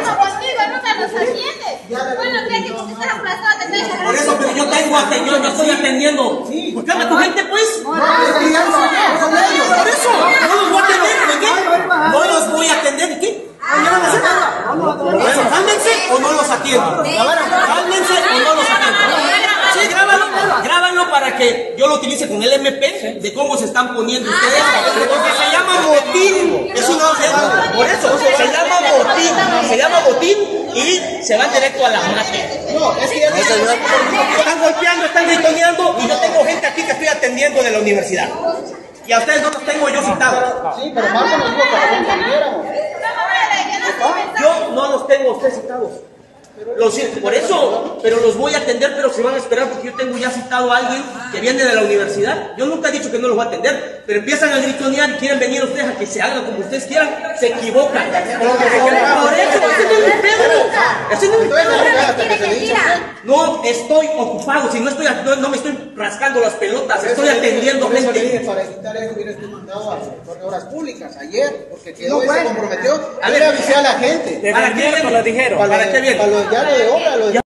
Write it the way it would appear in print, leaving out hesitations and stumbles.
contigo, nunca nos atiendes. Bueno, ¿qué? Que tú estás aplazado, te estoy Por eso, pero yo tengo atención, yo estoy atendiendo. Buscame a tu gente, pues. Por eso, no los voy a atender, ¿de qué? No los voy a atender, ¿de qué? Bueno, cálmense o no los atiendo. Cálmense o no los atiendo. Sí, grábalo para que yo lo utilice con el MP de cómo se están poniendo ustedes. Porque se llama motín. Es un por eso, se llama motín y se van directo a la mate. No, es que están golpeando, están gritoneando y yo tengo gente aquí que estoy atendiendo de la universidad. Y a ustedes no los tengo yo citados. Sí, pero Marco nos dijo que nosotros viéramos. Yo no los tengo a ustedes citados. Por eso, pero los voy a atender, pero se van a esperar porque yo tengo ya citado a alguien que viene de la universidad. Yo nunca he dicho que no los voy a atender, pero empiezan a gritonear y quieren venir ustedes a que se hagan como ustedes quieran, se equivocan. Por eso, ese no es mi pedo. No estoy ocupado, si no estoy, no me estoy rascando las pelotas, estoy atendiendo gente. Para evitar eso, hubieras mandado al sector de obras públicas ayer, porque quedó y se comprometió. A ver, avisé a la gente. ¿Para qué viene? lo dijeron. ¿Para qué viene? Para lo de obra,